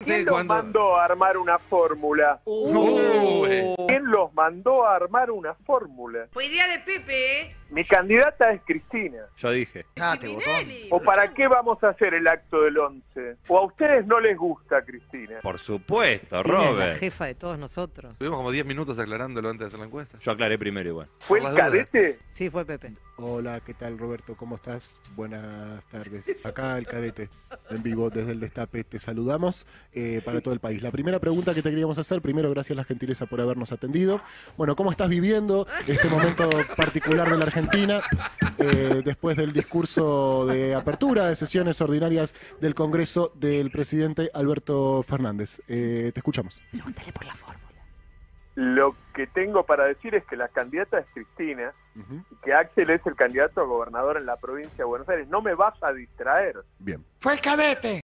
¿Quién los mandó a armar una fórmula? ¿Quién los mandó a armar una fórmula? Fue idea de Pepe, ¿eh? Mi candidata es Cristina. Yo dije. Te votó. ¿O para qué vamos a hacer el acto del 11? ¿O a ustedes no les gusta Cristina? Por supuesto, Ella es la Robert. jefa de todos nosotros. Estuvimos como 10 minutos aclarándolo antes de hacer la encuesta. Yo aclaré primero igual. ¿Fue Por el las dudas. cadete? Sí, fue Pepe. Hola, ¿qué tal, Roberto? ¿Cómo estás? Buenas tardes. Acá el cadete, en vivo desde el Destape. Te saludamos para todo el país. La primera pregunta que te queríamos hacer, primero, gracias a la gentileza por habernos atendido. Bueno, ¿cómo estás viviendo este momento particular de la Argentina después del discurso de apertura de sesiones ordinarias del Congreso del presidente Alberto Fernández? Te escuchamos. Pregúntale por la fórmula. Lo que tengo para decir es que la candidata es Cristina y que Axel es el candidato a gobernador en la provincia de Buenos Aires. No me vas a distraer. Bien. Fue el cadete.